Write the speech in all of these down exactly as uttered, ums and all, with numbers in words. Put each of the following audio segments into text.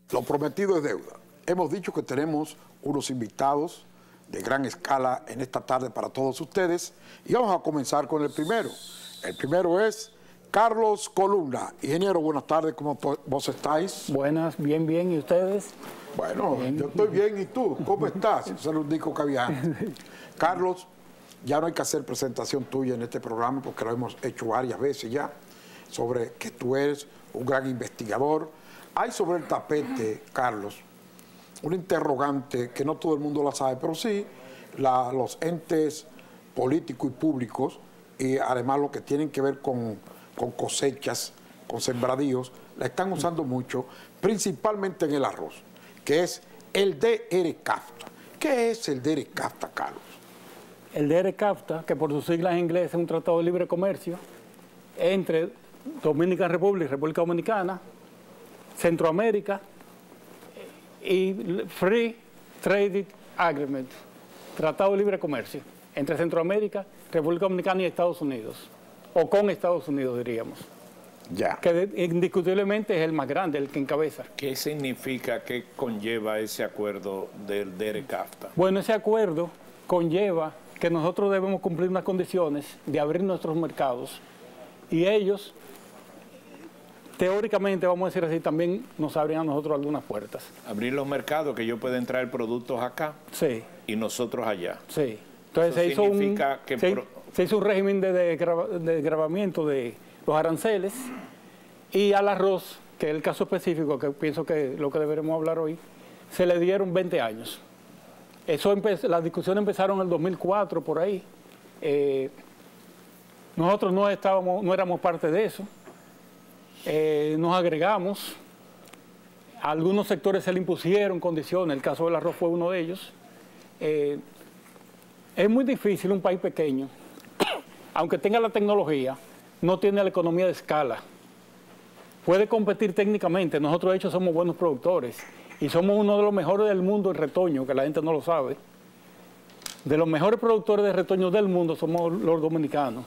Lo prometido es deuda. Hemos dicho que tenemos unos invitados de gran escala en esta tarde para todos ustedes y vamos a comenzar con el primero. El primero es Carlos Columna. Ingeniero, buenas tardes, ¿cómo vos estáis? Buenas, bien, bien, ¿y ustedes? Bueno, bien. Yo estoy bien, ¿y tú? ¿Cómo estás? Eso es lo único que había antes. Carlos, ya no hay que hacer presentación tuya en este programa porque lo hemos hecho varias veces ya, sobre que tú eres un gran investigador. Hay sobre el tapete, Carlos, un interrogante que no todo el mundo la sabe, pero sí la, los entes políticos y públicos, y además lo que tienen que ver con, con cosechas, con sembradíos, la están usando mucho, principalmente en el arroz, que es el D R CAFTA. ¿Qué es el D R CAFTA, Carlos? El D R CAFTA, que por sus siglas en inglés es un tratado de libre comercio entre Dominican Republic, República Dominicana, Centroamérica y Free Trade Agreement, Tratado de Libre Comercio, entre Centroamérica, República Dominicana y Estados Unidos, o con Estados Unidos diríamos. Ya. Que indiscutiblemente es el más grande, el que encabeza. ¿Qué significa, qué conlleva ese acuerdo del D R CAFTA? Bueno, ese acuerdo conlleva que nosotros debemos cumplir unas condiciones de abrir nuestros mercados y ellos, teóricamente, vamos a decir así, también nos abren a nosotros algunas puertas. Abrir los mercados, que yo pueda traer productos acá sí. y nosotros allá. Sí. Entonces se hizo, un, que se, pro... se hizo un régimen de, de, grava, de gravamiento de los aranceles y al arroz, que es el caso específico, que pienso que lo que deberemos hablar hoy, se le dieron veinte años. Eso las discusiones empezaron en el dos mil cuatro, por ahí. Eh, nosotros no, estábamos, no éramos parte de eso. Eh, nos agregamos, a algunos sectores se le impusieron condiciones, el caso del arroz fue uno de ellos. Eh, es muy difícil un país pequeño, aunque tenga la tecnología, no tiene la economía de escala. Puede competir técnicamente, nosotros de hecho somos buenos productores y somos uno de los mejores del mundo en retoño, que la gente no lo sabe. De los mejores productores de retoño del mundo somos los dominicanos.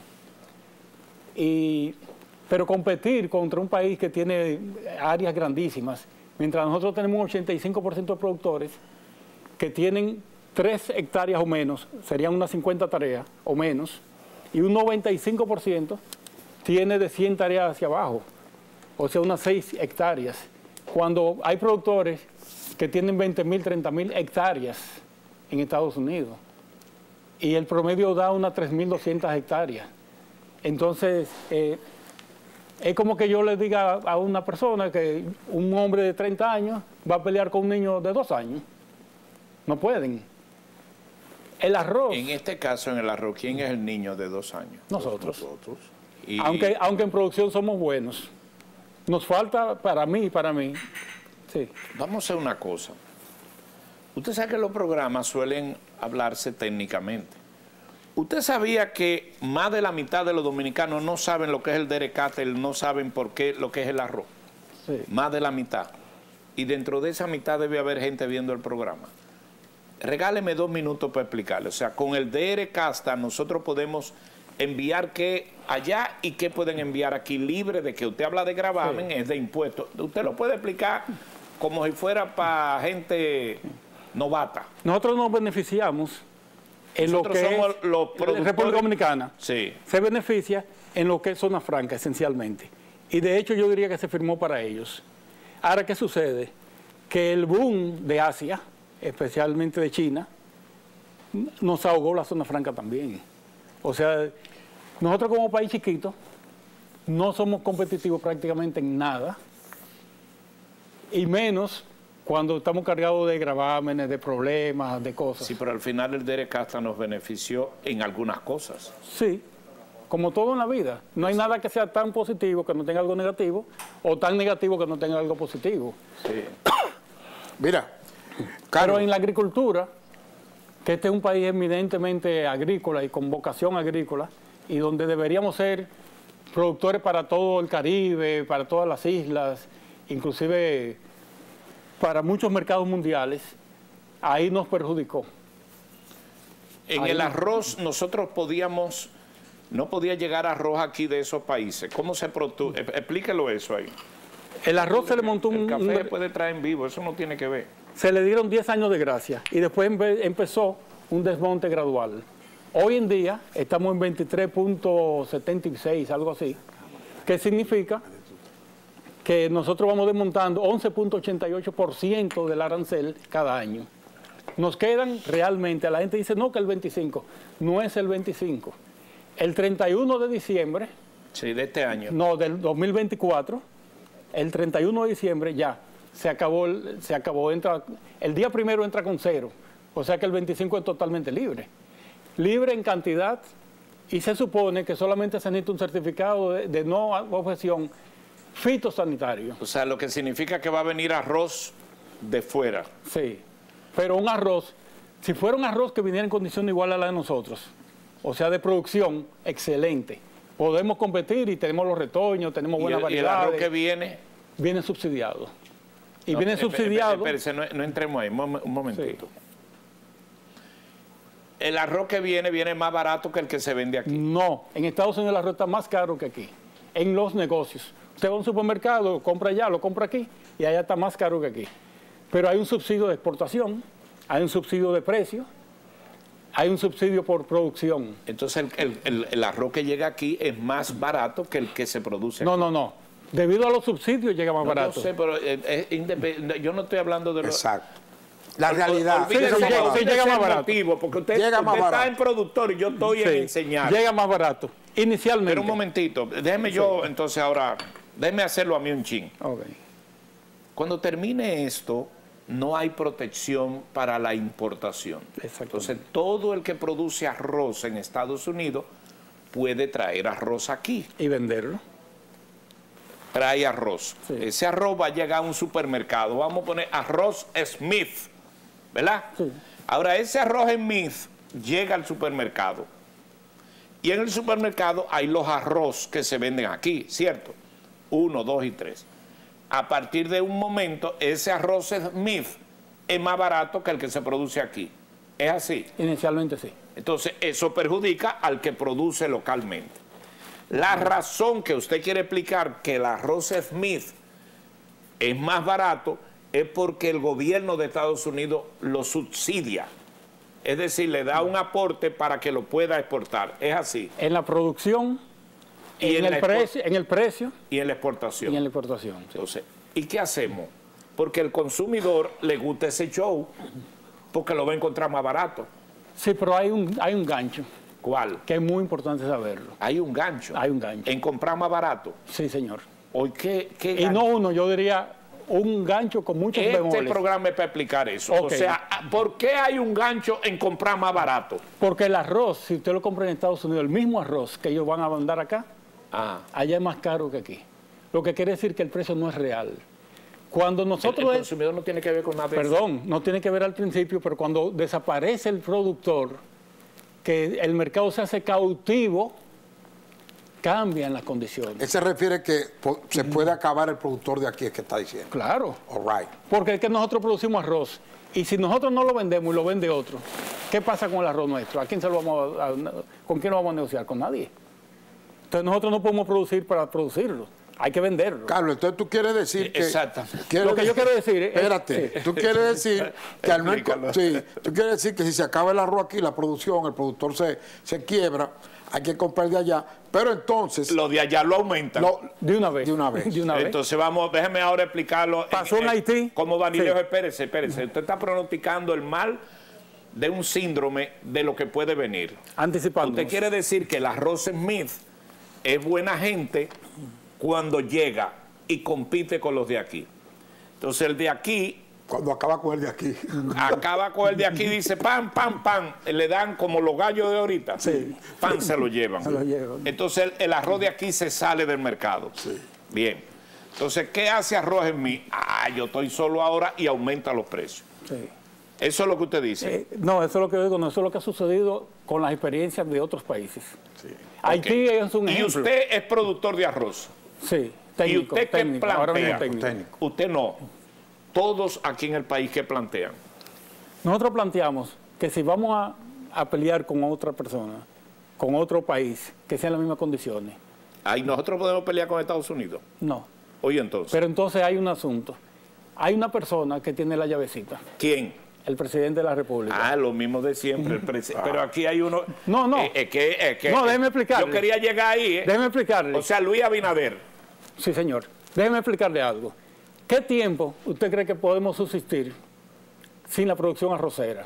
Y... Pero competir contra un país que tiene áreas grandísimas, mientras nosotros tenemos un ochenta y cinco por ciento de productores que tienen tres hectáreas o menos, serían unas cincuenta tareas o menos, y un noventa y cinco por ciento tiene de cien tareas hacia abajo, o sea, unas seis hectáreas. Cuando hay productores que tienen veinte mil, treinta mil hectáreas en Estados Unidos, y el promedio da unas tres mil doscientas hectáreas. Entonces... Eh, Es como que yo le diga a una persona que un hombre de treinta años va a pelear con un niño de dos años. No pueden. El arroz... En este caso, en el arroz, ¿quién es el niño de dos años? Nosotros. Nosotros. Y... Aunque, aunque en producción somos buenos. Nos falta para mí y para mí. Sí. Vamos a hacer una cosa. Usted sabe que los programas suelen hablarse técnicamente. ¿Usted sabía que más de la mitad de los dominicanos no saben lo que es el D R CAFTA, no saben por qué lo que es el arroz? Sí. Más de la mitad. Y dentro de esa mitad debe haber gente viendo el programa. Regáleme dos minutos para explicarle. O sea, con el D R CAFTA nosotros podemos enviar qué allá y qué pueden enviar aquí, libre de que usted habla de gravamen, sí. Es de impuestos. Usted lo puede explicar como si fuera para gente novata. Nosotros nos beneficiamos... En Nosotros lo que somos es los productores, República Dominicana sí. se beneficia en lo que es zona franca, esencialmente. Y de hecho yo diría que se firmó para ellos. Ahora, ¿qué sucede? Que el boom de Asia, especialmente de China, nos ahogó la zona franca también. O sea, nosotros como país chiquito no somos competitivos prácticamente en nada, y menos... cuando estamos cargados de gravámenes, de problemas, de cosas. Sí, pero al final el D R CAFTA nos benefició en algunas cosas. Sí, como todo en la vida. No hay sí. nada que sea tan positivo que no tenga algo negativo, o tan negativo que no tenga algo positivo. Sí. Mira, Carlos. Pero en la agricultura, que este es un país eminentemente agrícola y con vocación agrícola, y donde deberíamos ser productores para todo el Caribe, para todas las islas, inclusive... para muchos mercados mundiales, ahí nos perjudicó. En ahí el nos... arroz nosotros podíamos, no podía llegar arroz aquí de esos países. ¿Cómo se produce? Explíquelo eso ahí. El arroz se le montó un... El café un- se puede traer en vivo, eso no tiene que ver. se le dieron diez años de gracia y después empe- empezó un desmonte gradual. Hoy en día estamos en veintitrés punto setenta y seis, algo así, que significa que nosotros vamos desmontando once punto ochenta y ocho por ciento del arancel cada año. Nos quedan realmente, la gente dice no que el veinticinco, no es el veinticinco. El treinta y uno de diciembre, Sí, de este año. no, del dos mil veinticuatro, el treinta y uno de diciembre ya se acabó, el- se acabó, entra, el día primero entra con cero, o sea que el veinticinco es totalmente libre. Libre en cantidad y se supone que solamente se necesita un certificado de, de no objeción fitosanitario. O sea, lo que significa que va a venir arroz de fuera. Sí, pero un arroz, si fuera un arroz que viniera en condición igual a la de nosotros, o sea, de producción, excelente. Podemos competir y tenemos los retoños, tenemos Y buenas el, y el variedades. arroz que viene... Viene subsidiado. Y No, viene espe- subsidiado. espe- Espérese, no, no entremos ahí, un mom- un momentito. El arroz que viene, viene más barato que el que se vende aquí. No, en Estados Unidos el arroz está más caro que aquí, en los negocios. Usted va a un supermercado, lo compra allá, lo compra aquí, y allá está más caro que aquí. Pero hay un subsidio de exportación, hay un subsidio de precio, hay un subsidio por producción. Entonces el, el- el- el arroz que llega aquí es más barato que el que se produce No, aquí. no, no. Debido a los subsidios llega más No, barato. yo sé, pero eh, es independ- yo no estoy hablando de lo... Exacto. La realidad. Olvídese- Sí, sí, llega- olvídese sí, llega más el barato. motivo, porque usted, Llega usted más está barato. en productor y yo estoy en Sí, enseñar. llega más barato, inicialmente. Pero un momentito, déjeme yo entonces ahora, déjeme hacerlo a mí un chin. Ok. Cuando termine esto, no hay protección para la importación. Exactamente. Entonces, todo el que produce arroz en Estados Unidos puede traer arroz aquí. Y venderlo. Trae arroz. Sí. Ese arroz va a llegar a un supermercado. Vamos a poner arroz Smith, ¿verdad? Sí. Ahora, ese arroz Smith llega al supermercado. Y en el supermercado hay los arroz que se venden aquí, ¿cierto? Uno, dos y tres. A partir de un momento, ese arroz Smith es más barato que el que se produce aquí. ¿Es así? Inicialmente sí. Entonces, eso perjudica al que produce localmente. La razón que usted quiere explicar que el arroz Smith es más barato es porque el gobierno de Estados Unidos lo subsidia. Es decir, le da un aporte para que lo pueda exportar. ¿Es así? En la producción, Y en, en el la precio, en el precio Y en la y exportación. en la exportación. sí. Entonces, ¿y qué hacemos? Porque el consumidor le gusta ese show porque lo va a encontrar más barato. Sí, pero hay un, hay un gancho ¿Cuál? que es muy importante saberlo. Hay un gancho. Hay un gancho. En comprar más barato. Sí, señor. Hoy, ¿qué, qué Y gancho? no uno, yo diría un gancho con muchos Este bemoles. programa es para explicar eso. O Ok. sea, ¿por qué hay un gancho en comprar más barato? Porque el arroz, si usted lo compra en Estados Unidos, el mismo arroz que ellos van a mandar acá, Ah, allá es más caro que aquí. Lo que quiere decir que el precio no es real. Cuando el, el nosotros... consumidor no tiene que ver con nada de eso. Perdón, no tiene que ver al principio, pero cuando desaparece el productor, que el mercado se hace cautivo, cambian las condiciones. Él se refiere que po- se puede acabar el productor de aquí, es que está diciendo. Claro, All right. porque es que nosotros producimos arroz y si nosotros no lo vendemos y lo vende otro, ¿qué pasa con el arroz nuestro? ¿A quién se lo vamos a, a- ¿Con quién lo vamos a negociar? Con nadie. Entonces nosotros no podemos producir para producirlo, hay que venderlo. Carlos, entonces tú quieres decir que... Exactamente. quieres Lo que yo decir- quiero decir es- Espérate, sí. tú quieres decir que al no... Explícalo. Sí, tú quieres decir que si se acaba el arroz aquí, la producción, el productor se, se quiebra, hay que comprar de allá, pero entonces... Lo de allá lo aumentan. lo- De una vez. De una vez. De una vez. Entonces vamos, déjeme ahora explicarlo. Pasó en Haití. Como Danilo, Sí. espérese, espérese. Usted está pronosticando el mal de un síndrome de lo que puede venir. Anticipando. Usted quiere decir que el arroz Smith es buena gente cuando llega y compite con los de aquí. Entonces el de aquí Cuando acaba con el de aquí. acaba con el de aquí, dice pam, pam, pam, le dan como los gallos de ahorita, Sí. pan se lo llevan. Se lo llevan. Entonces el, el arroz de aquí se sale del mercado. Bien. Entonces, ¿qué hace arroz en mí? Ah, yo estoy solo ahora y aumenta los precios. Sí. Eso es lo que usted dice. Eh, no, eso es lo que digo, no, eso es lo que ha sucedido con las experiencias de otros países. Haití Ok. es un Y ejemplo. usted es productor de arroz. Sí, técnico. ¿Y usted qué técnico, ahora mismo plantea? técnico. Técnico. Usted no. Todos aquí en el país que plantean. Nosotros planteamos que si vamos a, a pelear con otra persona, con otro país, que sean las mismas condiciones. Ahí nosotros podemos pelear con Estados Unidos. No. Oye, entonces. Pero entonces hay un asunto. Hay una persona que tiene la llavecita. ¿Quién? El presidente de la República. Ah, lo mismo de siempre. El presi- ah. Pero aquí hay uno... No, no. Eh, eh, que, eh, que, no, déjeme explicarle. Yo quería llegar ahí. Eh. Déjeme explicarle. O sea, Luis Abinader. Sí, señor. Déjeme explicarle algo. ¿Qué tiempo usted cree que podemos subsistir sin la producción arrocera?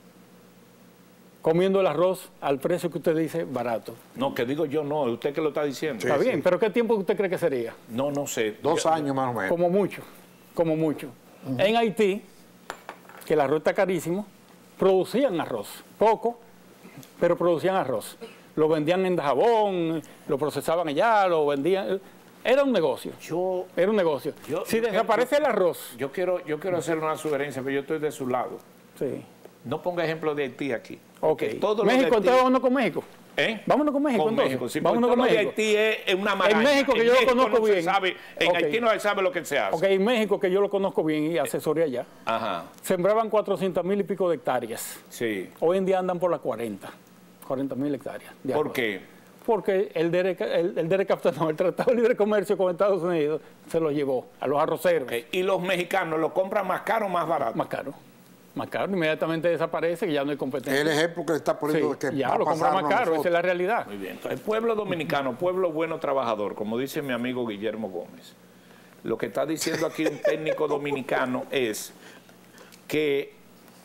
Comiendo el arroz al precio que usted dice, barato. No, que digo yo no, usted que lo está diciendo. Está Sí, bien, sí. pero ¿qué tiempo usted cree que sería? No, no sé. Dos Yo- años más o menos. Como mucho, como mucho. Uh-huh. En Haití, que el arroz está carísimo, producían arroz, poco, pero producían arroz. Lo vendían en Dajabón, lo procesaban allá, lo vendían... Era un negocio, Yo, era un negocio. Yo- si yo desaparece quiero- el arroz... yo quiero, yo quiero hacer una sugerencia, pero yo estoy de su lado. Sí. No ponga ejemplo de Haití aquí. Ok. Todo lo de México, Haití- entonces vámonos con México. ¿Eh? Vámonos con México, Con entonces. México, sí, vámonos porque con todo lo de México. Haití es es una maraña. En México, que yo lo conozco no se bien. sabe- en Ok. Haití no se sabe lo que se hace. Ok, en México, que yo lo conozco bien y asesoré allá, Ajá, sembraban cuatrocientas mil y pico de hectáreas. sí. Hoy en día andan por las cuarenta, cuarenta mil hectáreas. de ¿Por arroz. qué? Porque el D R C, el, el D R C, no, el Tratado de Libre Comercio con Estados Unidos se lo llevó a los arroceros. Ok, ¿y los mexicanos lo compran más caro o más barato? Más caro. Más caro, inmediatamente desaparece, que ya no hay competencia. El ejemplo que le está poniendo Sí, de que ya va a lo compra pasar más caro, esa es la realidad. Muy bien. El pueblo dominicano, pueblo bueno trabajador, como dice mi amigo Guillermo Gómez, lo que está diciendo aquí un técnico dominicano es que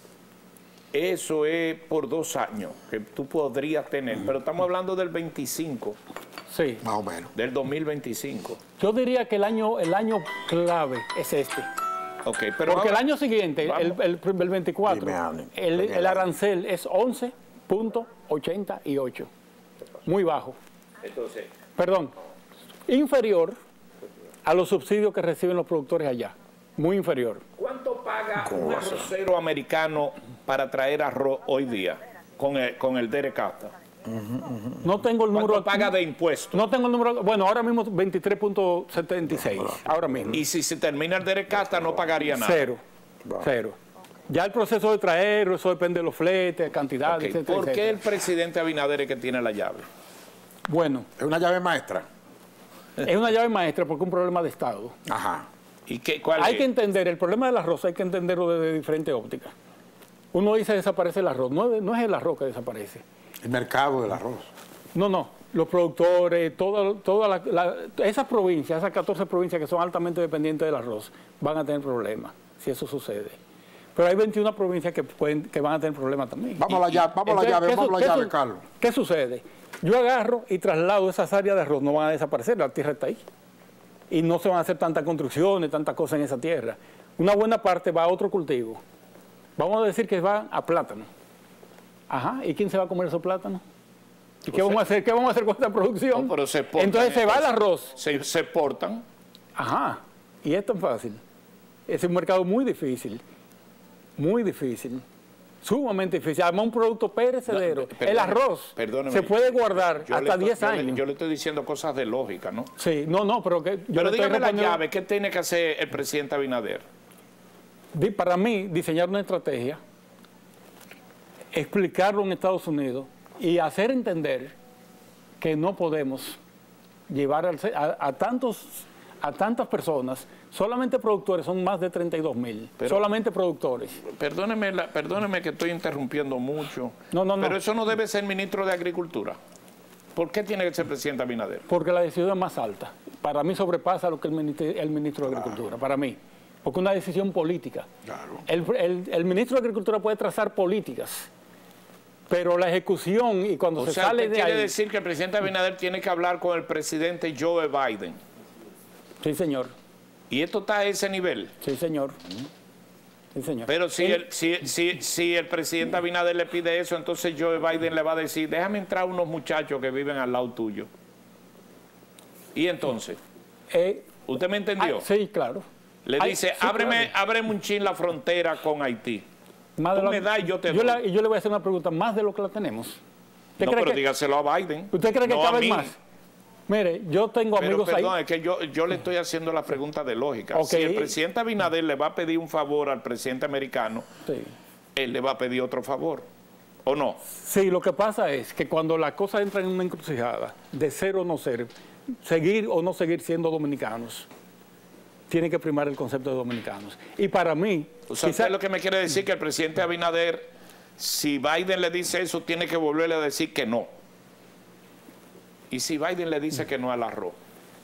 eso es por dos años que tú podrías tener, pero estamos hablando del veinticinco, Sí. más o menos. del dos mil veinticinco. Yo diría que el año, el año clave es este. Ok, pero Porque el ahora- año siguiente, el, Vamos. el, el veinticuatro, Dime, Ale. el, Dime, el Ale. arancel es once punto ochenta y ocho. Muy bajo. Entonces, Perdón, inferior a los subsidios que reciben los productores allá. Muy inferior. ¿cuánto paga un arrocero americano para traer arroz hoy día con el, con el D R C A S T A? No tengo el número. ¿Cuánto paga de impuestos? No tengo el número. Bueno, ahora mismo veintitrés punto setenta y seis. Ahora mismo. Y si se termina el D R C A S T A no pagaría nada. Cero. Cero. Ya el proceso de traer, eso depende de los fletes, cantidad, Ok, etcétera, ¿por qué etcétera. el presidente Abinader es que tiene la llave? Bueno, Es una llave maestra. es una llave maestra porque es un problema de Estado. Ajá. ¿Y qué, cuál Hay es? que entender, el problema del arroz hay que entenderlo desde diferentes ópticas. Uno dice desaparece el arroz, no, es- no es el arroz que desaparece. El mercado del arroz. No, no, los productores, toda, toda la, la- esas provincias, esas catorce provincias que son altamente dependientes del arroz, van a tener problemas si eso sucede. Pero hay veintiuna provincias que, pueden, que van a tener problemas también. Vamos a la llave, vamos a la Entonces, llave, ¿qué vamos a su- la qué llave, su- Carlos. ¿Qué sucede? Yo agarro y traslado esas áreas de arroz, no van a desaparecer, la tierra está ahí. Y no se van a hacer tantas construcciones, tantas cosas en esa tierra. Una buena parte va a otro cultivo. Vamos a decir que va a plátano. Ajá, ¿y quién se va a comer esos plátanos? ¿Y qué vamos a hacer? ¿Qué vamos a hacer con esta producción? No, pero se exportan, Entonces se va el arroz. Se, se exportan. Ajá, y es tan fácil. Es un mercado muy difícil, muy difícil, sumamente difícil. Además, un producto perecedero. No, perdone, el arroz perdóneme. se puede guardar Yo le hasta estoy- diez yo le- años. Yo le estoy diciendo cosas de lógica, ¿no? Sí, no, no, pero que yo Pero le estoy dígame la respondiendo- llave, ¿qué tiene que hacer el presidente Abinader? Di- Para mí, diseñar una estrategia, explicarlo en Estados Unidos y hacer entender que no podemos llevar al se- a, a tantos, a tantas personas, solamente productores, son más de treinta y dos mil, Pero- solamente productores. Perdóneme, la- perdóneme que estoy interrumpiendo mucho. No, no, no. Pero eso no debe ser ministro de Agricultura. ¿Por qué tiene que ser presidente Abinader? Porque la decisión es más alta. Para mí sobrepasa lo que el ministro, el ministro de Agricultura, para mí. Porque es una decisión política. Claro. El, el- el ministro de Agricultura puede trazar políticas, pero la ejecución y cuando O se sea, sale usted de quiere ahí... decir que el presidente Abinader tiene que hablar con el presidente Joe Biden. Sí, señor. Y esto está a ese nivel. Sí, señor. Sí, señor. Pero si Sí. el, si, si, si el presidente Abinader le pide eso, entonces Joe Biden le va a decir, déjame entrar unos muchachos que viven al lado tuyo. Y entonces, Eh, ¿usted me entendió? ah, sí, claro. Le Ay, dice, sí, ábreme, claro. ábreme un chin la frontera con Haití. Más de tú lo- me das y yo te yo doy. le- Y yo le voy a hacer una pregunta, más de lo que la tenemos. ¿Usted No, cree pero que, dígaselo a Biden. ¿usted cree que no a cabe mí. más? Mire, yo tengo Pero amigos perdón, ahí. es que yo, yo le estoy haciendo la pregunta de lógica. Ok. Si el presidente Abinader le va a pedir un favor al presidente americano, Sí. él le va a pedir otro favor. ¿O no? Sí, lo que pasa es que cuando la cosa entra en una encrucijada, de ser o no ser, seguir o no seguir siendo dominicanos, tiene que primar el concepto de dominicanos. Y para mí... O sea, quizá, usted lo que me quiere decir que el presidente Abinader, si Biden le dice eso, tiene que volverle a decir que no. Y si Biden le dice que no al arroz.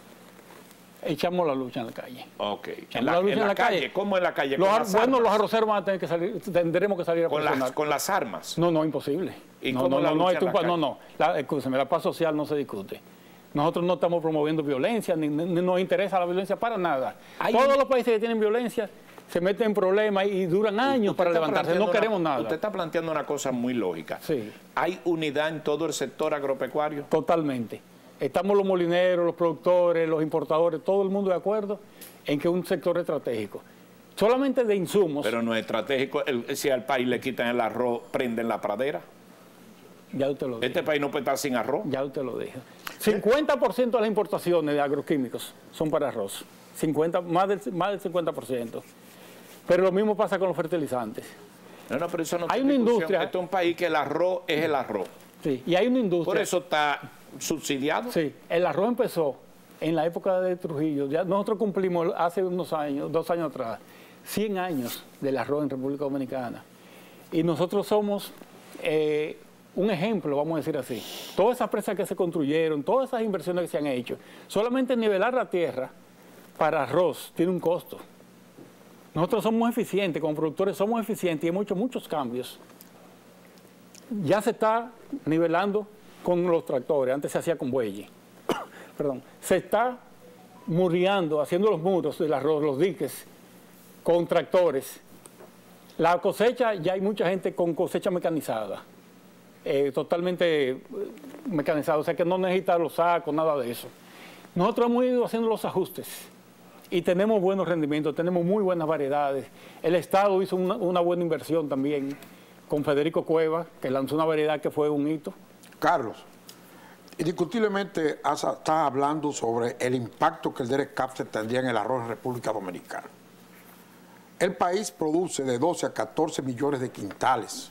Echamos la lucha en la calle. Ok. Echamos En la, la lucha en en la la calle. calle. ¿Cómo en la calle? Los, ¿Con las bueno, armas? los arroceros van a tener que salir, tendremos que salir a con las, presionar. con las armas. No, no, imposible. ¿Y no, cómo no, la no, lucha no, en la tú- calle? no, no, la, escúchame, la paz social no se discute. Nosotros no estamos promoviendo violencia, ni, ni- ni nos interesa la violencia para nada. Hay Todos un- los países que tienen violencia se meten en problemas y duran años Usted para está levantarse. planteando No una- queremos nada. Usted está planteando una cosa muy lógica. Sí. ¿Hay unidad en todo el sector agropecuario? Totalmente. Estamos los molineros, los productores, los importadores, todo el mundo de acuerdo en que es un sector estratégico. Solamente de insumos, Pero no es estratégico. El- si al país le quitan el arroz, prenden la pradera. ya usted lo dijo. Este país no puede estar sin arroz. Ya usted lo dijo. cincuenta por ciento de las importaciones de agroquímicos son para arroz. cincuenta, más, del, más del cincuenta por ciento. Pero lo mismo pasa con los fertilizantes. No, no, pero eso no Hay tiene una discusión. industria- Este es un país que el arroz es el arroz. Sí. Y hay una industria. Por eso está subsidiado. Sí, el arroz empezó en la época de Trujillo. Ya nosotros cumplimos hace unos años, dos años atrás, cien años del arroz en República Dominicana. Y nosotros somos eh, un ejemplo, vamos a decir así. Todas esas presas que se construyeron, todas esas inversiones que se han hecho, solamente nivelar la tierra para arroz tiene un costo. Nosotros somos eficientes, como productores somos eficientes y hemos hecho muchos cambios. Ya se está nivelando con los tractores, antes se hacía con bueyes. Perdón, se está murriando, haciendo los muros del arroz, los diques, con tractores. La cosecha, ya hay mucha gente con cosecha mecanizada, eh, totalmente eh, mecanizada, o sea que no necesita los sacos, nada de eso. Nosotros hemos ido haciendo los ajustes y tenemos buenos rendimientos, tenemos muy buenas variedades. El Estado hizo una, una buena inversión también con Federico Cueva, que lanzó una variedad que fue un hito. Carlos, indiscutiblemente has- estás hablando sobre el impacto que el D E R E C A F tendría en el arroz en República Dominicana. El país produce de doce a catorce millones de quintales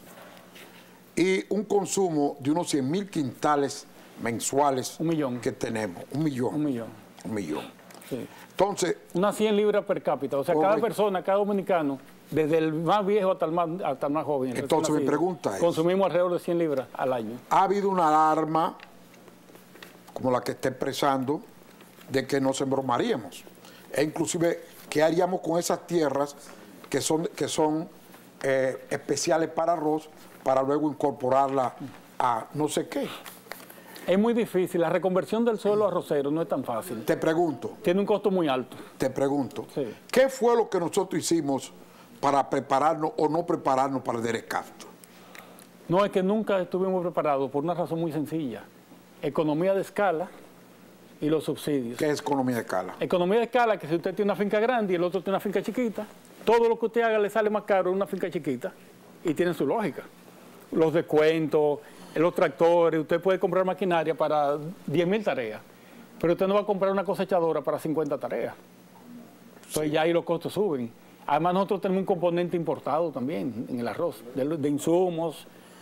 y un consumo de unos cien mil quintales mensuales Un millón. que tenemos. Un millón. Un millón. Un millón. Sí. Entonces, Unas cien libras per cápita, o sea, cada Correcto. persona, cada dominicano, desde el más viejo hasta el más, hasta el más joven. el Entonces, recién mi nacido, pregunta es- consumimos alrededor de cien libras al año. ha habido una alarma, como la que está expresando, de que nos embromaríamos. E inclusive, ¿qué haríamos con esas tierras que son, que son eh, especiales para arroz, para luego incorporarla a no sé qué? Es muy difícil, la reconversión del suelo arrocero no es tan fácil. Te pregunto, Tiene un costo muy alto. te pregunto, Sí. ¿qué fue lo que nosotros hicimos para prepararnos o no prepararnos para el D E R E C A F? No, es que nunca estuvimos preparados por una razón muy sencilla. Economía de escala y los subsidios. ¿Qué es economía de escala? Economía de escala, que si usted tiene una finca grande y el otro tiene una finca chiquita, todo lo que usted haga le sale más caro en una finca chiquita y tiene su lógica. Los descuentos, los tractores, usted puede comprar maquinaria para diez mil tareas, pero usted no va a comprar una cosechadora para cincuenta tareas. Entonces ya ahí los costos suben. Además nosotros tenemos un componente importado también en el arroz, de, de insumos,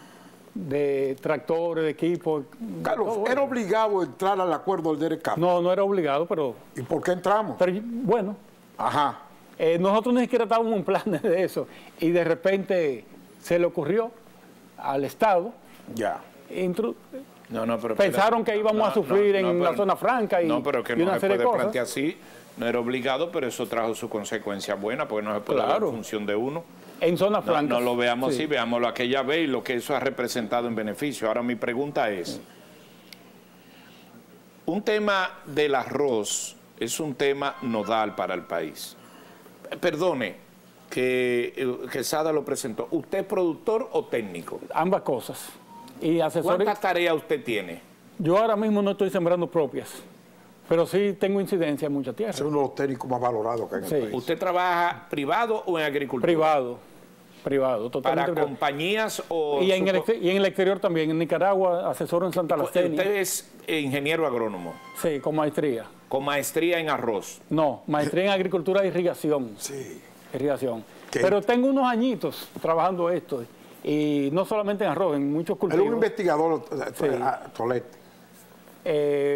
de tractores, de equipos. Carlos, todo ¿era eso. obligado a entrar al acuerdo del D E R E C A F? No, no era obligado, pero, ¿Y por qué entramos? pero bueno, Ajá. eh, nosotros ni siquiera estábamos en planes de eso y de repente se le ocurrió al Estado, Ya. intru- No, no, pero, pensaron que íbamos a sufrir en la pero- zona franca y, no, pero que y no una se serie de puede cosas. plantear así. No era obligado, pero eso trajo su consecuencia buena, porque no se puede ver Claro. en función de uno. En zona No, franca. no lo veamos así, veámoslo aquella vez y lo que eso ha representado en beneficio. Ahora mi pregunta es, un tema del arroz es un tema nodal para el país. Eh, Perdone que, eh, que Sada lo presentó. ¿Usted es productor o técnico? Ambas cosas. Y asesores. ¿Cuántas tareas usted tiene? Yo ahora mismo no estoy sembrando propias, pero sí tengo incidencia en mucha tierra. Es uno de los técnicos más valorados que hay en Sí. el país. ¿Usted trabaja privado o en agricultura? Privado. Privado, totalmente ¿Para privado. compañías o...? Y en, el, supo- exte- y en el exterior también. En Nicaragua, asesoro en Santa Lastenia. Usted es ingeniero agrónomo, Sí, con maestría. con maestría en arroz. No, maestría en agricultura e irrigación. Sí. Irrigación. ¿Qué? Pero tengo unos añitos trabajando esto. Y no solamente en arroz, en muchos Él es un cultivos. investigador, Sí. eh, Tolet. Eh,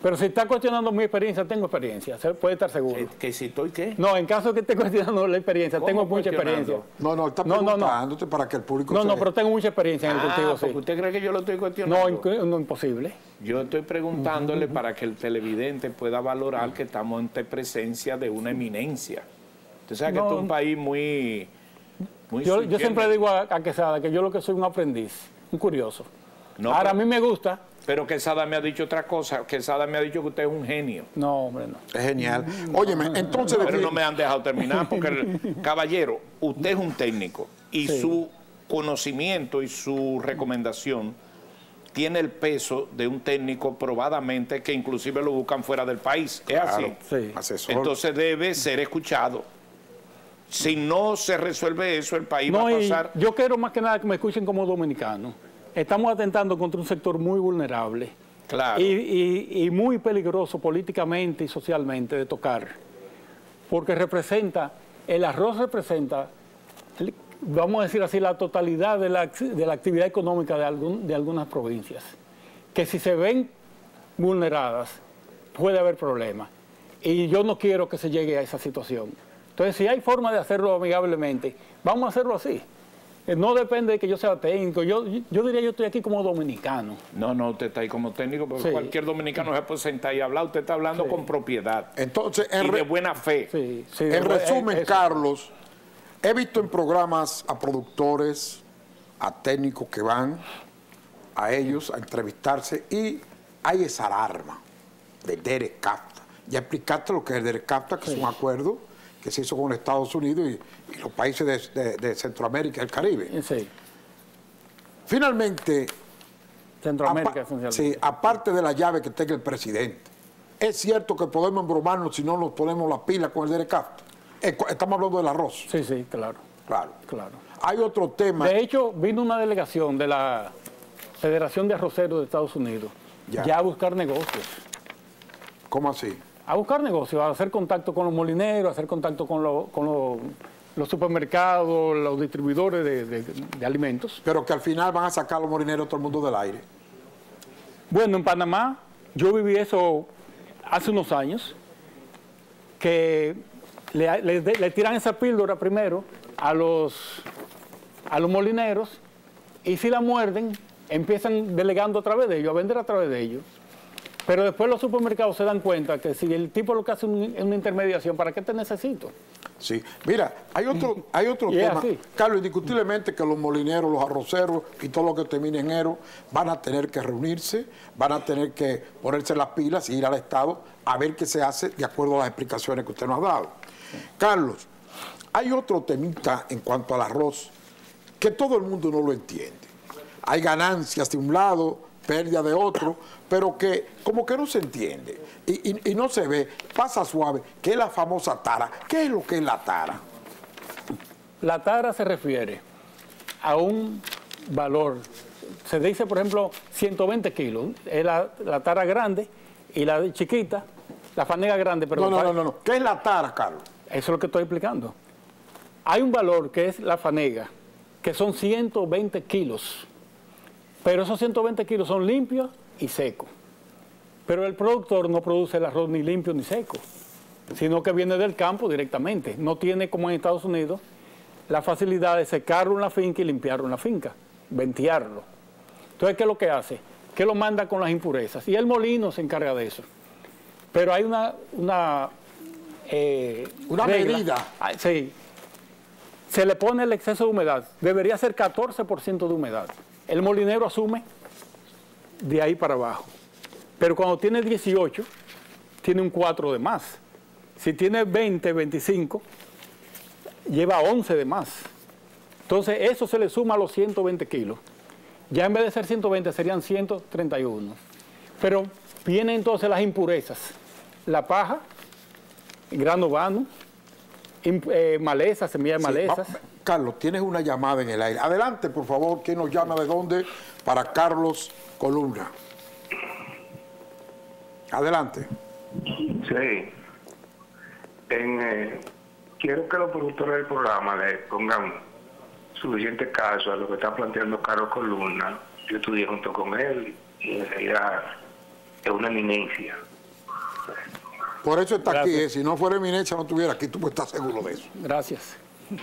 Pero si está cuestionando mi experiencia, tengo experiencia, se puede estar seguro. ¿Que, que si estoy qué? No, en caso de que esté cuestionando la experiencia, tengo mucha experiencia. No, no, está no, preguntándote no, no. para que el público No, se... no, pero tengo mucha experiencia en el Ah, cultivo, sí. porque usted cree que yo lo estoy cuestionando. No, inc- no, imposible. Yo estoy preguntándole uh-huh. para que el televidente pueda valorar uh-huh. que estamos ante presencia de una eminencia. Usted sabe que no, este es un país muy... muy yo, yo siempre digo a, a Quesada que yo lo que soy un aprendiz, un curioso. No, Ahora, pero, a mí me gusta... Pero Quesada me ha dicho otra cosa. Quesada me ha dicho que usted es un genio. No, hombre, no. Es genial. Óyeme, entonces... Pero no me han dejado terminar porque, el, caballero, usted es un técnico y sí. su conocimiento y su recomendación tiene el peso de un técnico probadamente que inclusive lo buscan fuera del país. ¿Es claro, así? Sí. Asesor. Entonces debe ser escuchado. Si no se resuelve eso, el país no, va a pasar... Yo quiero más que nada que me escuchen como dominicano. Estamos atentando contra un sector muy vulnerable. Claro. Y, y, y muy peligroso políticamente y socialmente de tocar. Porque representa, el arroz representa, vamos a decir así, la totalidad de la, de la actividad económica de, algún, de algunas provincias. Que si se ven vulneradas, puede haber problemas. Y yo no quiero que se llegue a esa situación. Entonces, si hay forma de hacerlo amigablemente, vamos a hacerlo así. No depende de que yo sea técnico, yo, yo diría yo estoy aquí como dominicano. No, no, usted está ahí como técnico, porque sí. cualquier dominicano se puede sentar y hablar, usted está hablando sí. con propiedad. Entonces, en y de buena fe. Sí, sí, en resumen, es, Carlos, he visto en programas a productores, a técnicos que van a ellos a entrevistarse y hay esa alarma del Derek CAFTA. Ya explicaste lo que es el Derek CAFTA, que sí. es un acuerdo que se hizo con Estados Unidos y, y los países de, de, de Centroamérica y el Caribe. Sí. Finalmente, Centroamérica, apa sí, aparte de la llave que tenga el presidente, es cierto que podemos embromarnos si no nos ponemos la pila con el D R C A F T. Estamos hablando del arroz. Sí, sí, claro. Claro. claro. Hay otro tema. De hecho, vino una delegación de la Federación de Arroceros de Estados Unidos ya, ya a buscar negocios. ¿Cómo así? A buscar negocios, a hacer contacto con los molineros, a hacer contacto con, lo, con lo, los supermercados, los distribuidores de, de, de alimentos. Pero que al final van a sacar a los molineros todo el mundo del aire. Bueno, en Panamá, yo viví eso hace unos años, que le, le, le tiran esa píldora primero a los, a los molineros y si la muerden, empiezan delegando a través de ellos, a vender a través de ellos. Pero después los supermercados se dan cuenta que si el tipo lo que hace es una intermediación, ¿para qué te necesito? Sí, mira, hay otro, hay otro tema, así. Carlos, indiscutiblemente que los molineros, los arroceros y todo lo que termine en enero van a tener que reunirse, van a tener que ponerse las pilas y ir al Estado a ver qué se hace de acuerdo a las explicaciones que usted nos ha dado. Sí. Carlos, hay otro temita en cuanto al arroz que todo el mundo no lo entiende. Hay ganancias de un lado, pérdida de otro, pero que como que no se entiende y, y, y no se ve, pasa suave, que es la famosa tara. ¿Qué es lo que es la tara? La tara se refiere a un valor, se dice por ejemplo ciento veinte kilos, es la, la tara grande y la chiquita, la fanega grande. Pero no, no, no, no, no, ¿qué es la tara, Carlos? Eso es lo que estoy explicando. Hay un valor que es la fanega, que son ciento veinte kilos. Pero esos ciento veinte kilos son limpios y secos. Pero el productor no produce el arroz ni limpio ni seco, sino que viene del campo directamente. No tiene, como en Estados Unidos, la facilidad de secarlo en la finca y limpiarlo en la finca, ventearlo. Entonces, ¿qué es lo que hace? Que lo manda con las impurezas. Y el molino se encarga de eso. Pero hay una... Una, eh, una regla. medida. Sí. Se le pone el exceso de humedad. Debería ser catorce por ciento de humedad. El molinero asume de ahí para abajo. Pero cuando tiene dieciocho, tiene un cuatro de más. Si tiene veinte, veinticinco, lleva once de más. Entonces, eso se le suma a los ciento veinte kilos. Ya en vez de ser ciento veinte, serían ciento treinta y uno. Pero vienen entonces las impurezas. La paja, grano vano, eh, malezas, semillas de malezas. Sí, Carlos, tienes una llamada en el aire. Adelante, por favor, ¿quién nos llama de dónde? Para Carlos Columna. Adelante. Sí. En, eh, quiero que los productores del programa le pongan suficiente caso a lo que está planteando Carlos Columna. Yo estudié junto con él y en realidad es una eminencia. Por eso está Gracias. aquí. ¿eh? Si no fuera eminencia, no estuviera aquí. Tú puedes estar seguro de eso. Gracias.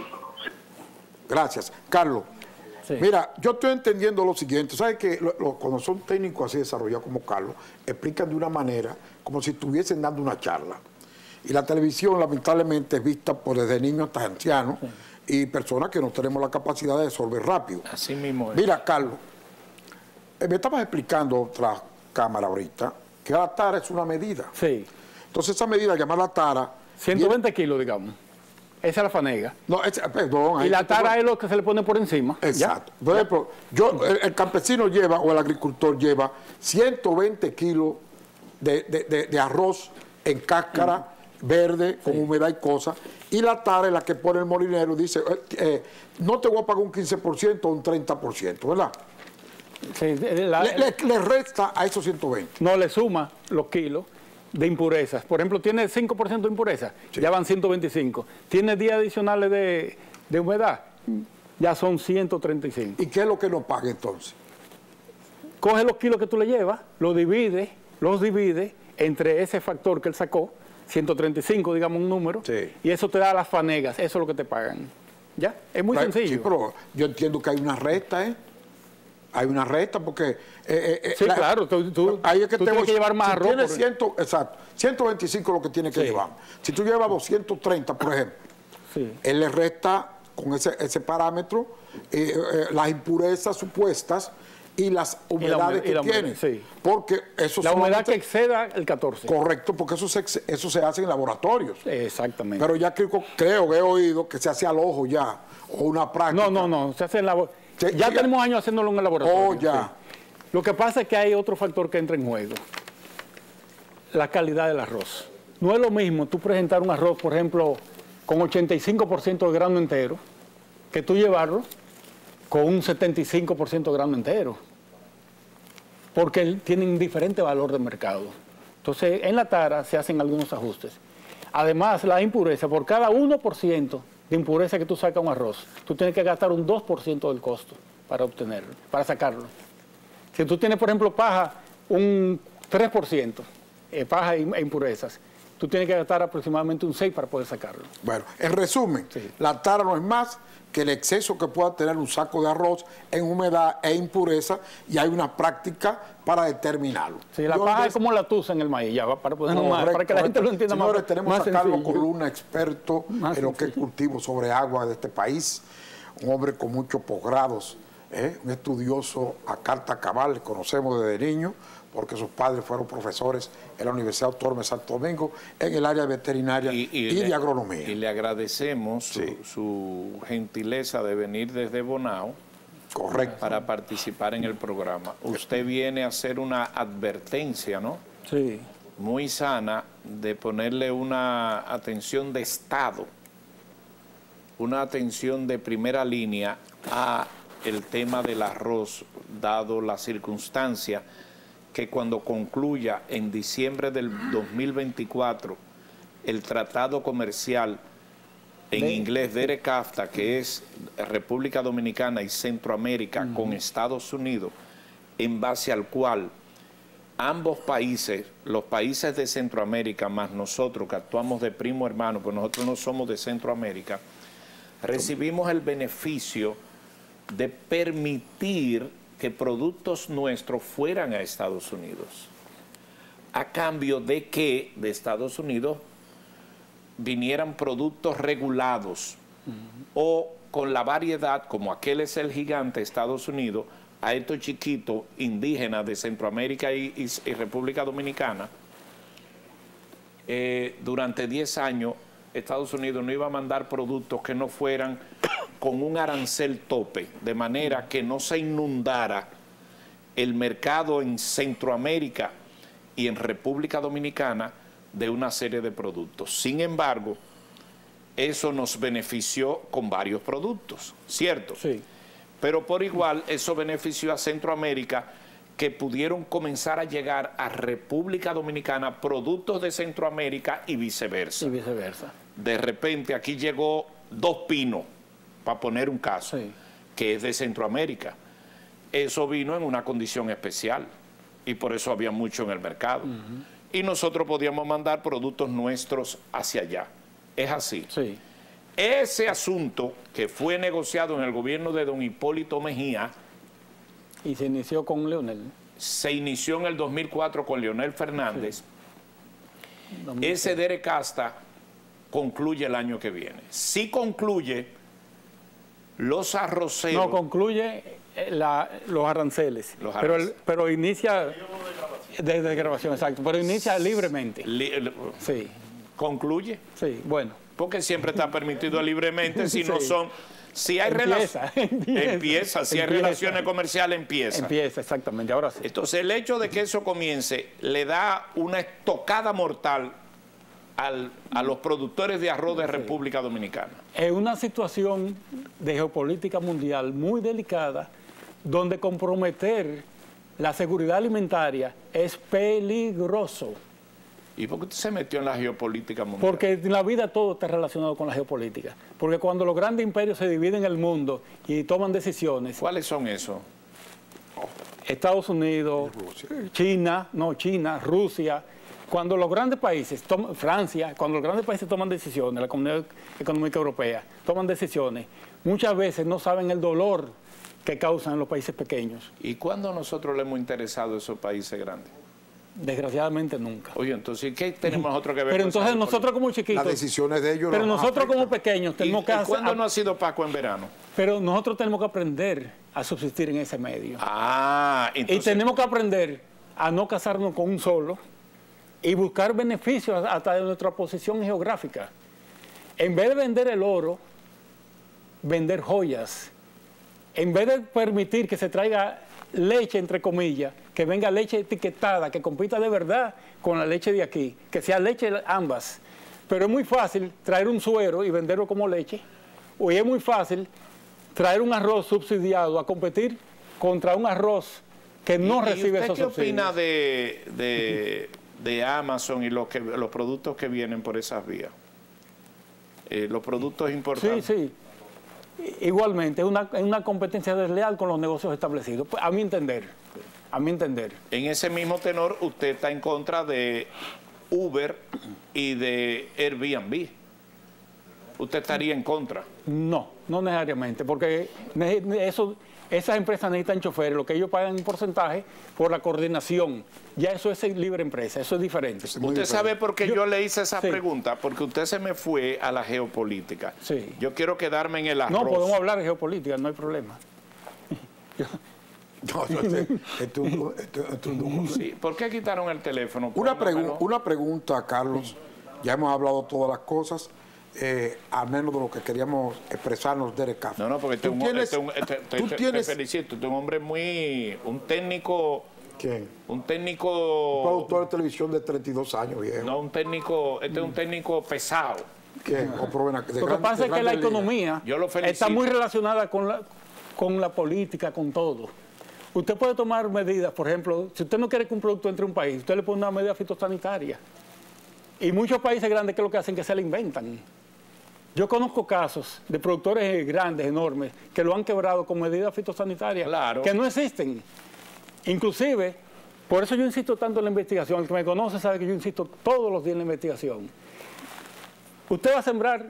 Gracias. Carlos, Sí. mira, yo estoy entendiendo lo siguiente. ¿Sabes que lo, lo, cuando son técnicos así desarrollados como Carlos, explican de una manera como si estuviesen dando una charla? Y la televisión, lamentablemente, es vista por desde niños hasta ancianos sí. y personas que no tenemos la capacidad de resolver rápido. Así mismo es. Mira, Carlos, eh, me estabas explicando otra cámara ahorita que la tara es una medida. Sí. Entonces, esa medida llamada tara. ciento veinte kilos, digamos. Esa es la fanega. No, es, perdón. Y la tara es lo que se le pone por encima. Exacto. ¿Ya? Por ejemplo, yo, el, el campesino lleva, o el agricultor lleva ciento veinte kilos de, de, de, de arroz en cáscara mm. verde, con sí. humedad y cosas, y la tara es la que pone el molinero, dice, eh, eh, no te voy a pagar un quince por ciento o un treinta por ciento, ¿verdad? Sí, la, le, le, le resta a esos ciento veinte. No, le suma los kilos de impurezas. Por ejemplo, tiene cinco por ciento de impurezas, sí. ya van ciento veinticinco. Tiene días adicionales de, de humedad, ya son ciento treinta y cinco. ¿Y qué es lo que nos paga entonces? Coge los kilos que tú le llevas, los divide, los divide entre ese factor que él sacó, ciento treinta y cinco, digamos un número, sí. y eso te da las fanegas, eso es lo que te pagan. ¿Ya? Es muy Pero, sencillo. Sí, pero yo entiendo que hay una resta, ¿eh? Hay una resta porque... Eh, eh, sí, la, claro, tú, tú, ahí es que tú tengo, tienes que llevar más si arroz. Tiene por... cien, exacto, ciento veinticinco lo que tiene que sí. llevar. Si tú llevas doscientos treinta, por ejemplo, sí. él le resta con ese, ese parámetro eh, eh, las impurezas supuestas y las humedades y la humedad, que tiene. Sí. Porque eso la humedad que exceda el catorce. Correcto, porque eso se, eso se hace en laboratorios. Exactamente. Pero ya creo, creo, he oído que se hace al ojo ya, o una práctica. No, no, no, se hace en laboratorio. Se, ya ya tenemos años haciéndolo en el laboratorio. Oh, ya. Sí. Lo que pasa es que hay otro factor que entra en juego. La calidad del arroz. No es lo mismo tú presentar un arroz, por ejemplo, con ochenta y cinco por ciento de grano entero, que tú llevarlo con un setenta y cinco por ciento de grano entero. Porque tienen diferente valor de mercado. Entonces, en la tara se hacen algunos ajustes. Además, la impureza, por cada uno por ciento de impureza que tú sacas un arroz, tú tienes que gastar un dos por ciento del costo para obtenerlo, para sacarlo. Si tú tienes, por ejemplo, paja, un tres por ciento, eh, paja e impurezas, tú tienes que gastar aproximadamente un seis por ciento para poder sacarlo. Bueno, en resumen, sí. la tara no es más que el exceso que pueda tener un saco de arroz en humedad e impureza, y hay una práctica para determinarlo. Sí, la paja es como la tusa en el maíz, ya, para, ponerlo más, para que la gente lo entienda. Señores, más. tenemos más a Carlos sencillo. Coluna, experto más en lo que es cultivo sobre agua de este país, un hombre con muchos posgrados, ¿eh? un estudioso a carta cabal, le conocemos desde niño, porque sus padres fueron profesores en la Universidad Autónoma de Santo Domingo en el área veterinaria y, y, y le, de agronomía. Y le agradecemos sí. su, su gentileza de venir desde Bonao. Correcto. Para participar en el programa. Usted viene a hacer una advertencia, ¿no? Sí. Muy sana, de ponerle una atención de Estado, una atención de primera línea a el tema del arroz, dado la circunstancia que cuando concluya en diciembre del dos mil veinticuatro el tratado comercial en de, inglés de ERE-CAFTA, que es República Dominicana y Centroamérica uh-huh. con Estados Unidos, en base al cual ambos países, los países de Centroamérica más nosotros que actuamos de primo hermano, pues nosotros no somos de Centroamérica, recibimos el beneficio de permitir que productos nuestros fueran a Estados Unidos, a cambio de que de Estados Unidos vinieran productos regulados uh-huh. o con la variedad, como aquel es el gigante Estados Unidos, a estos chiquitos indígenas de Centroamérica y, y, y República Dominicana. Eh, durante diez años Estados Unidos no iba a mandar productos que no fueran con un arancel tope, de manera que no se inundara el mercado en Centroamérica y en República Dominicana de una serie de productos. Sin embargo, eso nos benefició con varios productos, ¿cierto? Sí. Pero por igual, eso benefició a Centroamérica, que pudieron comenzar a llegar a República Dominicana productos de Centroamérica y viceversa. Y viceversa. De repente aquí llegó Dos Pinos, para poner un caso, sí. que es de Centroamérica. Eso vino en una condición especial y por eso había mucho en el mercado. Uh-huh. y nosotros podíamos mandar productos nuestros hacia allá. Es así. Sí. Ese asunto que fue negociado en el gobierno de don Hipólito Mejía, Y se inició con Leonel. se inició en el dos mil cuatro con Leonel Fernández. Sí. Ese DERECASTA concluye el año que viene. Si concluye, los arroceros... No, concluye eh, la- los aranceles. Los pero, el- aranceles. pero inicia... Desde de grabación, exacto. Pero inicia libremente. li- el- Sí, concluye, sí, bueno. porque siempre está permitido libremente, si no Sí. son... Si hay Empieza, relaciones... empieza, Empieza, si hay empieza. relaciones comerciales, empieza. Empieza, exactamente. Ahora sí. Entonces, el hecho de que eso comience le da una estocada mortal al- a los productores de arroz de República Dominicana. Es una situación de geopolítica mundial muy delicada, donde comprometer la seguridad alimentaria es peligroso. ¿Y por qué usted se metió en la geopolítica mundial? Porque en la vida todo está relacionado con la geopolítica. Porque cuando los grandes imperios se dividen el mundo y toman decisiones, ¿Cuáles son esos? Estados Unidos, China, no, China, Rusia, cuando los grandes países, toman, Francia, cuando los grandes países toman decisiones, la Comunidad Económica Europea, toman decisiones, muchas veces no saben el dolor que causan los países pequeños. ¿Y cuándo nosotros le hemos interesado a esos países grandes? Desgraciadamente nunca. Oye, entonces, ¿qué tenemos nosotros que ver Pero con esa entonces geopolítica? nosotros como Las chiquitos, decisiones de ellos pero nos nosotros afectan. como pequeños ¿Y, tenemos que y hacer, cuándo no ha sido Paco en verano? pero nosotros tenemos que aprender a subsistir en ese medio. Ah, Y entonces... tenemos que aprender a no casarnos con un solo y buscar beneficios hasta de nuestra posición geográfica. En vez de vender el oro, vender joyas. En vez de permitir que se traiga leche, entre comillas, que venga leche etiquetada, que compita de verdad con la leche de aquí, que sea leche ambas. Pero es muy fácil traer un suero y venderlo como leche, o es muy fácil traer un arroz subsidiado a competir contra un arroz que no ¿Y- y recibe usted esos qué opina subsidios. de, de, de Amazon y los, que, los productos que vienen por esas vías? Eh, los productos Sí, importados. sí. I- Igualmente, es una, es una competencia desleal con los negocios establecidos, pues, a mi entender, a mi entender. En ese mismo tenor, usted está en contra de Uber y de Airbnb. ¿Usted estaría en contra? No, no necesariamente, porque ne- ne- eso, esas empresas necesitan choferes, lo que ellos pagan en porcentaje por la coordinación. Ya eso es libre empresa, eso es diferente. Es muy Usted diferente. sabe por qué yo, Yo- le hice esa sí. pregunta, porque usted se me fue a la geopolítica. Sí. Yo quiero quedarme en el arroz. No, podemos hablar de geopolítica, no hay problema. No, no, este- este es un- este- este es un- Sí. ¿Por qué quitaron el teléfono? Una, Póngamelo. pregu- una pregunta, Carlos. Ya hemos hablado todas las cosas, eh, al menos de lo que queríamos expresarnos de Recafé. No, no, porque este Tú es un, tienes- este es un- este- te, tú te- te tienes- felicito, este es un hombre muy, un técnico, ¿Quién? un técnico, Productor de televisión de treinta y dos años, viejo. no un técnico, este es un técnico pesado. ¿Quién? O provena- de Lo que gran- pasa de es que la grandes ligas. economía Yo lo felicito. está muy relacionada con la, con la política, con todo. Usted puede tomar medidas, por ejemplo, si usted no quiere que un producto entre a un país, usted le pone una medida fitosanitaria. Y muchos países grandes, ¿qué es lo que hacen? Que se la inventan. Yo conozco casos de productores grandes, enormes, que lo han quebrado con medidas fitosanitarias Claro. que no existen. Inclusive, por eso yo insisto tanto en la investigación. El que me conoce sabe que yo insisto todos los días en la investigación. Usted va a sembrar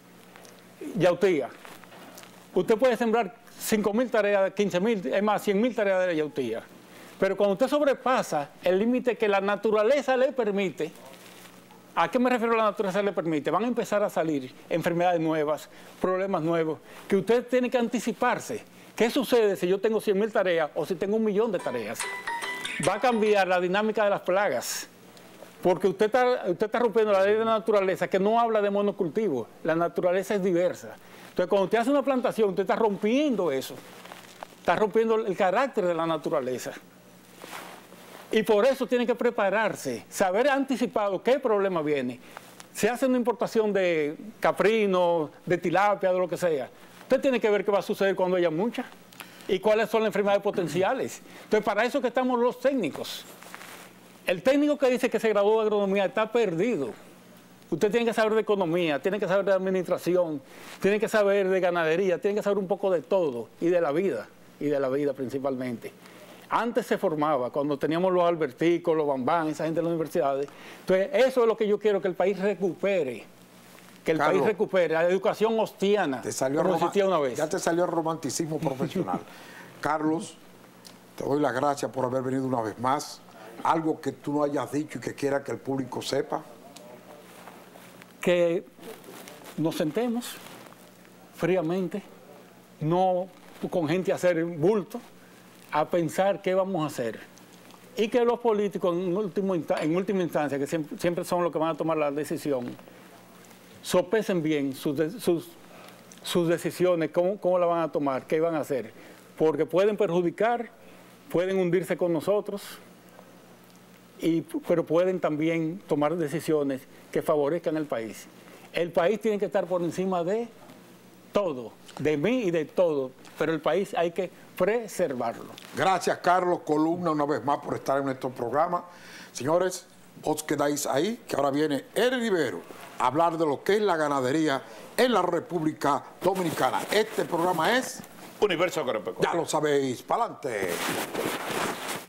yautía. Usted puede sembrar cinco mil tareas, quince mil, es más, cien mil tareas de yautía. Pero cuando usted sobrepasa el límite que la naturaleza le permite, ¿a qué me refiero a la naturaleza le permite? Van a empezar a salir enfermedades nuevas, problemas nuevos, que usted tiene que anticiparse. ¿Qué sucede si yo tengo cien mil tareas o si tengo un millón de tareas? Va a cambiar la dinámica de las plagas. Porque usted está, usted está rompiendo la ley de la naturaleza, que no habla de monocultivo. La naturaleza es diversa. Entonces, cuando usted hace una plantación, usted está rompiendo eso. Está rompiendo el carácter de la naturaleza. Y por eso tiene que prepararse, saber anticipado qué problema viene. Si hace una importación de caprino, de tilapia, de lo que sea, usted tiene que ver qué va a suceder cuando haya mucha y cuáles son las enfermedades potenciales. Entonces, para eso que estamos los técnicos. El técnico que dice que se graduó de agronomía está perdido. Usted tiene que saber de economía, tiene que saber de administración, tiene que saber de ganadería, tiene que saber un poco de todo y de la vida, y de la vida principalmente. Antes se formaba, cuando teníamos los alberticos, los bambán, esa gente en las universidades. Entonces, eso es lo que yo quiero, que el país recupere. Que el Carlos, país recupere la educación hostiana, te salió como roma- existía una vez. Ya te salió el romanticismo profesional. Carlos, te doy las gracias por haber venido una vez más. Algo que tú no hayas dicho y que quiera que el público sepa. Que nos sentemos fríamente, no con gente a hacer bulto, a pensar qué vamos a hacer. Y que los políticos, en, último insta- en última instancia, que siempre, siempre son los que van a tomar la decisión, sopesen bien sus, de- sus, sus decisiones, cómo, cómo la van a tomar, qué van a hacer. Porque pueden perjudicar, pueden hundirse con nosotros, y, pero pueden también tomar decisiones que favorezcan al país. El país tiene que estar por encima de todo, de mí y de todo, pero el país hay que preservarlo. Gracias, Carlos Columna, una vez más por estar en nuestro programa. Señores, os quedáis ahí, que ahora viene Eri Rivero a hablar de lo que es la ganadería en la República Dominicana. Este programa es, Universo Agropecuario. ya lo sabéis, pa'lante.